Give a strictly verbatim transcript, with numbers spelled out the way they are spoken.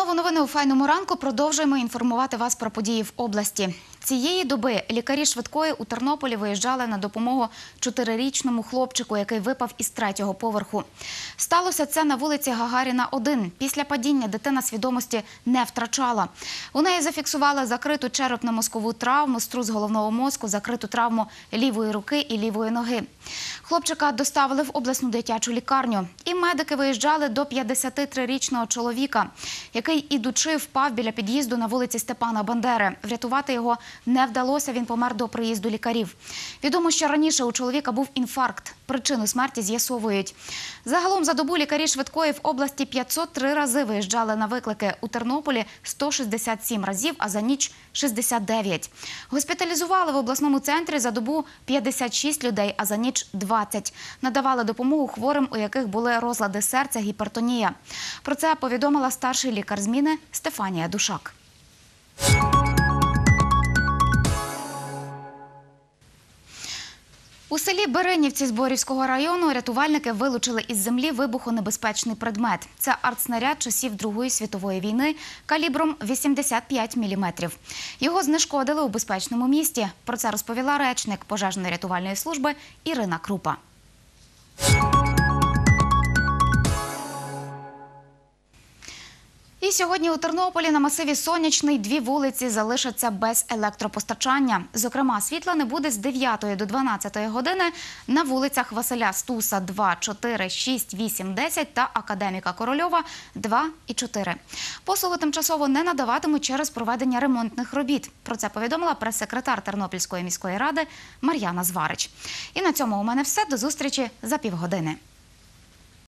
Знову новини у «Файному ранку». Продовжуємо інформувати вас про події в області. Цієї доби лікарі швидкої у Тернополі виїжджали на допомогу чотирирічному хлопчику, який випав із третього поверху. Сталося це на вулиці Гагаріна, один. Після падіння дитина свідомості не втрачала. У неї зафіксували закриту черепно-мозкову травму, струс головного мозку, закриту травму лівої руки і лівої ноги. Хлопчика доставили в обласну дитячу лікарню. І медики виїжджали до п'ятдесятитрирічного чоловіка, який, ідучи, впав біля під'їзду на вулиці Степана Бандери. Врятувати його не вдалося, він помер до приїзду лікарів. Відомо, що раніше у чоловіка був інфаркт. Причину смерті з'ясовують. Загалом за добу лікарі швидкої в області п'ятсот три рази виїжджали на виклики. У Тернополі – сто шістдесят сім разів, а за ніч – шістдесят дев'ять. Госпіталізували в обласному центрі за добу п'ятдесят шість людей, а за ніч – двадцять. Надавали допомогу хворим, у яких були розлади серця, гіпертонія. Про це повідомила старший лікар зміни Стефанія Душак. У селі Беренівці Зборівського району рятувальники вилучили із землі вибухонебезпечний предмет. Це артснаряд часів Другої світової війни калібром вісімдесят п'ять міліметрів. Його знешкодили у безпечному місті. Про це розповіла речник пожежно-рятувальної служби Ірина Крупа. І сьогодні у Тернополі на масиві Сонячний дві вулиці залишаться без електропостачання. Зокрема, світла не буде з дев'ятої до дванадцятої години на вулицях Василя Стуса два, чотири, шість, вісім, десять та Академіка Корольова два і чотири. Послугу тимчасово не надаватимуть через проведення ремонтних робіт. Про це повідомила прес-секретар Тернопільської міської ради Мар'яна Зварич. І на цьому у мене все. До зустрічі за півгодини.